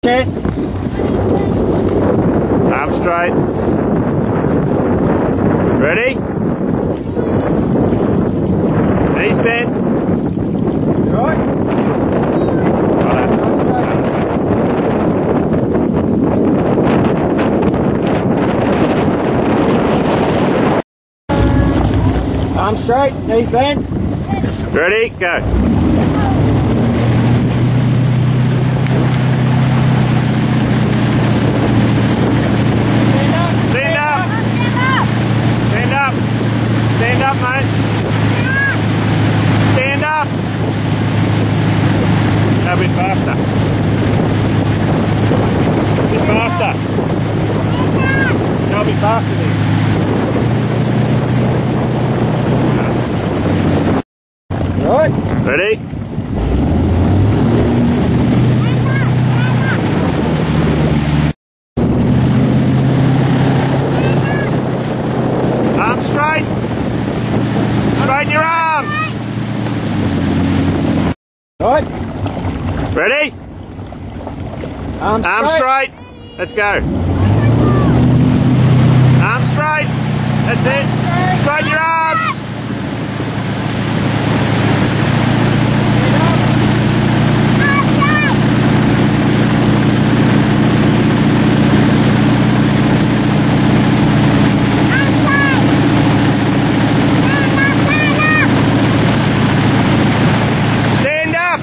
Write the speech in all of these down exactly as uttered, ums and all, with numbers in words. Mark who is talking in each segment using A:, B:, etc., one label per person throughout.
A: Chest.
B: Arm straight. Ready? Knees bent.
A: Right.
B: Right.
A: Arm straight. Arm straight, knees bent.
B: Ready? Go. Stand up. Stand up. Stand up, mate. Stand up. Go a bit faster. A bit faster. Go a bit faster then.
A: Right.
B: Ready? Arms straight. Straighten your arms.
A: Right.
B: Ready?
A: Arm straight.
B: Arms straight. Let's go. Arms straight. That's it. Straighten your arms. Stand up.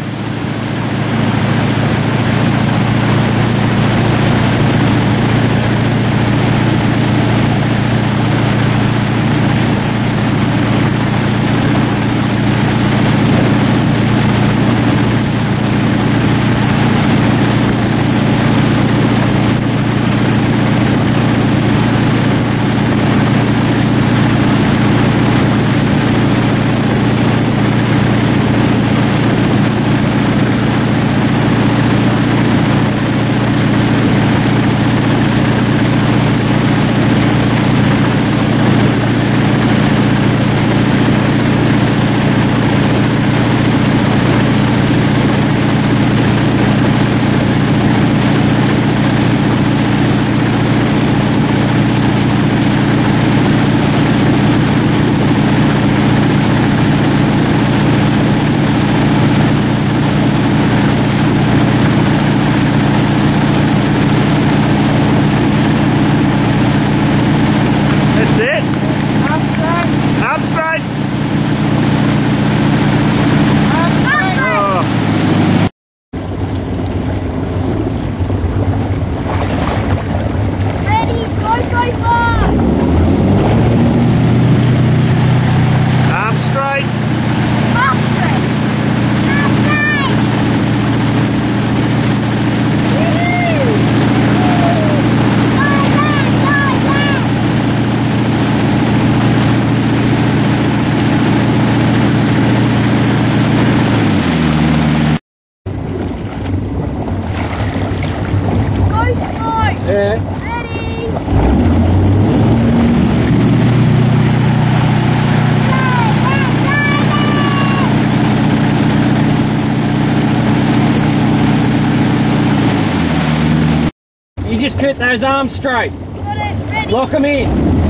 B: That's it.
A: Arm straight.
B: Arms straight.
A: Arm straight.
B: Oh.
C: Ready, go, go, go!
B: Arms straight.
C: Up straight! Up straight! Woo! Go, go, go, go! Go, slow!
A: Yeah.
C: Ready?
A: You just keep those arms straight.
C: Got it, ready?
A: Lock them in.